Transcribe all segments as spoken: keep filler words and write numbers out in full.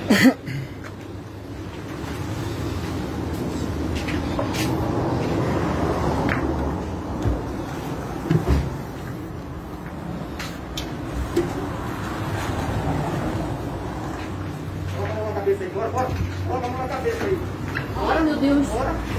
Coloca a mão na cabeça aí. Ai, meu Deus.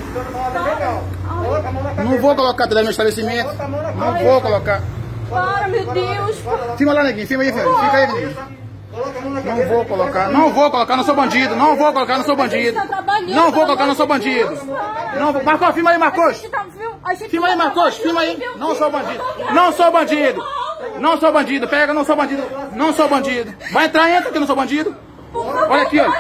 Não vou colocar dentro do meu estabelecimento. Não vou colocar. Para, meu Deus. Filma lá, neguinho. Filma aí, filho. Fica aí, neguinho. Não vou colocar. Não vou colocar, não sou bandido. Não vou colocar, não sou bandido. Não vou colocar, não sou bandido. Não vou. Marcos, filma aí, Marcos. Filma aí, Marcos. Filma aí. Não sou bandido. Não sou bandido. Não sou bandido. Pega, não sou bandido. Não sou bandido. Vai entrar, entra que eu não sou bandido. Olha aqui, olha.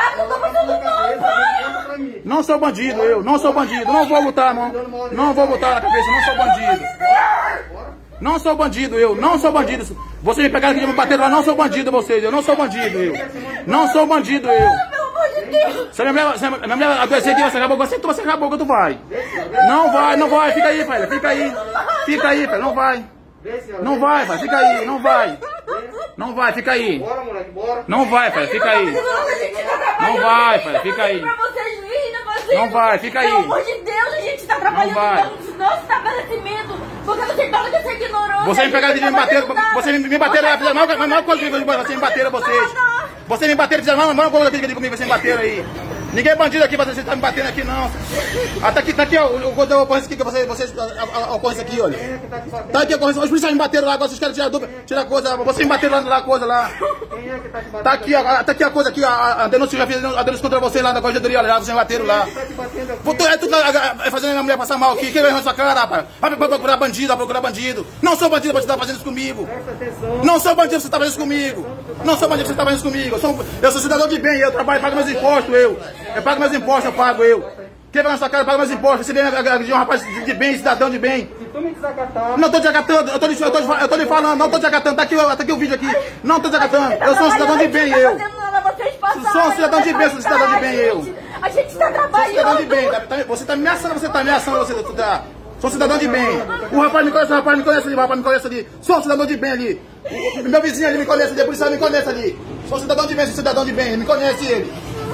Não sou bandido, eu. Não sou bandido. Não vou botar, não. Não vou botar na cabeça. Não sou bandido. Não sou bandido, eu. Não sou bandido. Vocês me pegaram aqui e me bateram lá. Não sou bandido, vocês. Eu não sou bandido, eu. Não sou bandido, eu. Se a minha mulher, se a minha mulher adoecer aqui, você acabou, você, você acabou, que tu vai. Não vai, não vai. Fica aí, pai. Fica aí. Fica aí, pai. Não vai. Não vai, pai. Fica aí. Não vai. Não vai, fica aí. Bora, moleque, bora. Não vai, pai, fica aí. Não vai, pai, fica aí. Não vai, fica aí. Pelo amor de Deus, a gente tá trabalhando no nosso estabelecimento. Porque você fala que você ignorou. Você me pegaram de me bater, você me bateram lá, fizeram a maior coisa que você me bateram, vocês. Você me bateram, fizeram a maior coisa que comigo, você me bateram aí. Ninguém é bandido aqui, você tá me batendo aqui, não. Ah, tá aqui, tá aqui, ó, o código da ocorrência aqui, que vocês, vocês, a ocorrência aqui, olha. Tá aqui a ocorrência, os policiais me bateram lá, agora vocês querem tirar a dúvida, tirar a coisa, vocês me bateram lá, a coisa lá. Tá aqui, ó, tá aqui a coisa aqui, a, a denúncia, já fiz a denúncia contra vocês lá na corregedoria, olha, vocês me bateram lá. Tu é tu fazendo a minha mulher passar mal aqui, quem vai na sua cara, rapaz? Vai procurar bandido, vai procurar bandido. Não sou bandido pra você estar fazendo isso comigo. Não sou bandido pra você estar fazendo isso comigo. Não sou bandido pra você estar fazendo isso comigo. Eu sou, eu sou cidadão de bem, eu trabalho, pago meus impostos, eu. Eu pago meus impostos, eu pago, eu. Quem vai na sua cara, paga meus impostos. Você vem agredir um rapaz de bem, cidadão de bem. Se tu me desacatar... Não tô desacatando, eu tô, eu, tô, eu tô lhe falando, não tô desacatando. Tá aqui, tá aqui o vídeo aqui. Não tô desacatando. Eu sou um cidadão de bem, eu. Sou um cidadão de bem, sou um cidadão de bem, eu. A gente tá trabalhando. Sou cidadão de bem. Você tá me ameaçando, você tá me ameaçando, você tá... Sou cidadão de bem. O rapaz me conhece, o rapaz me conhece ali, o rapaz me conhece ali. Sou um cidadão de bem ali. O meu vizinho ali me conhece ali, a polícia me conhece ali. Sou cidadão de bem, sou cidadão de bem, me conhece ele.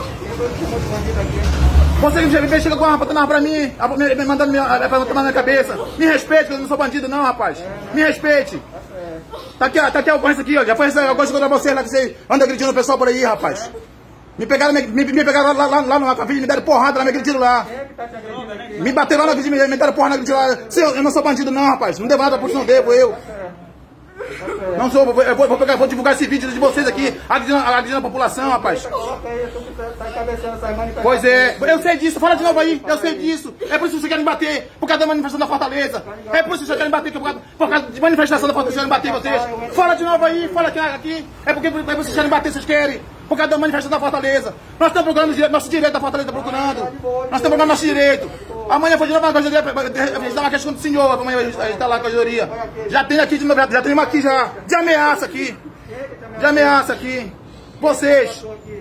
Você que chega com uma arma, arma pra mim, me mandando pra tomar na minha cabeça. Me respeite, que eu não sou bandido não, rapaz. Me respeite. Tá aqui, tá aqui a ocorrência aqui, ó. Já foi essa ocorrência contra vocês lá que você anda agredindo o pessoal por aí, rapaz. Me pegaram, me, me, me pegaram lá, lá, lá no Alphaville, me deram porrada lá, me agrediram lá. Me bateram lá, me, me deram porrada, me agrediram lá. Sim, eu não sou bandido não, rapaz. Não devo nada pra polícia, não devo, eu. Não sou, eu vou, vou, pegar, vou divulgar esse vídeo de vocês aqui, agredindo, agredindo a população, rapaz. Pois é, eu sei disso, fala de novo aí, eu sei disso. É por isso que vocês querem me bater, por causa da manifestação da Fortaleza. É por isso que vocês querem me bater, por causa, por causa de manifestação da Fortaleza, vocês querem me bater vocês. Fala de novo aí, fala aqui, aqui. É porque, é porque vocês querem me bater, vocês querem. Por causa da manifestação da Fortaleza. Nós estamos procurando nosso direito da Fortaleza, procurando. Nós estamos procurando nosso direito. Amanhã foi de novo na corregedoria, dar uma questão do senhor, amanhã a gente tá lá na corregedoria. Já tem aqui, de novo, já tem uma aqui já, de ameaça aqui. De ameaça aqui. Vocês.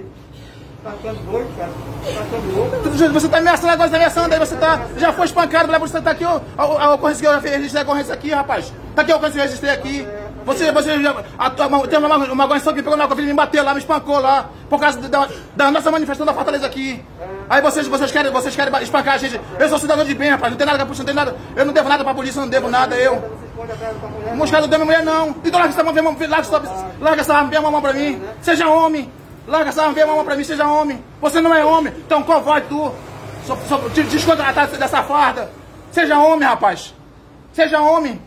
Você tá ameaçando agora, tá ameaçando, aí você tá, já foi espancado, lá você tá aqui, ó, a, a ocorrência que eu já registrei a ocorrência aqui, rapaz. Tá aqui a ocorrência que eu registrei aqui. Você, você já, a, a, tem uma, uma organização que pegou na cofre e me bateu lá, me espancou lá, por causa da, da nossa manifestação da Fortaleza aqui. Aí vocês, vocês, querem, vocês querem espancar a gente. Eu sou cidadão de bem, rapaz, não tem nada com a polícia, não tem nada. Eu não devo nada pra polícia, não devo nada, eu. Os caras não dão minha mulher, não. Então larga essa mão, larga essa, larga essa arma, vem a mão pra mim. Seja homem. Larga essa arma, vem a mão pra mim, seja homem. Você não é homem, então covarde tu. Só, só, te descontratar dessa farda. Seja homem, rapaz. Seja homem.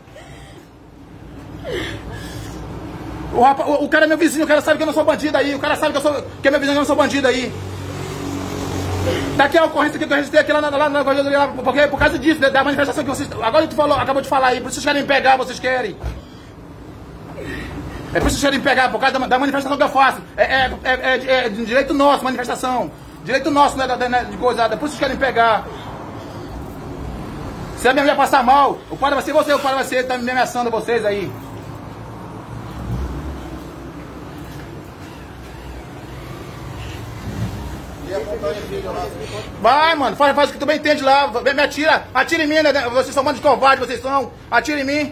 O, rapaz, o, o cara é meu vizinho, o cara sabe que eu não sou bandido aí. O cara sabe que, eu sou, que é meu vizinho, que eu não sou bandido aí. Daqui a ocorrência que eu registrei aqui lá na, lá na corregedoria, porque por causa disso, da manifestação que vocês. Agora tu falou, acabou de falar aí, por isso vocês querem pegar, vocês querem. É por isso que vocês querem pegar, por causa da, da manifestação que eu faço. É, é, é, é, é de direito nosso, manifestação. Direito nosso, não é da, da, de coisada. É por isso que vocês querem pegar. Se a minha mulher passar mal, o pai vai ser você, o pai vai ser, tá me ameaçando vocês aí. Vai, mano, faz, faz o que tu bem entende lá, me atira, atira em mim, né? Vocês são um monte de covarde, vocês são, atira em mim.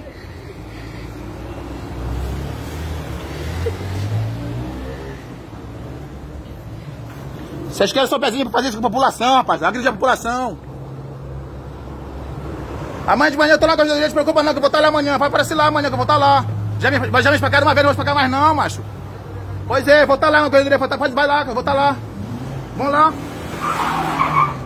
Vocês querem só pezinho pra fazer isso com a população, rapaz. Agride a população. Amanhã de manhã eu tô lá com a gente, não se preocupa não, que eu vou estar lá amanhã. Vai aparecer lá amanhã que eu vou estar lá. Já me, já me espancaram uma vez, não vou espancar mais não, macho. Pois é, vou estar lá, não, vai lá, que eu vou estar lá. Vamos lá.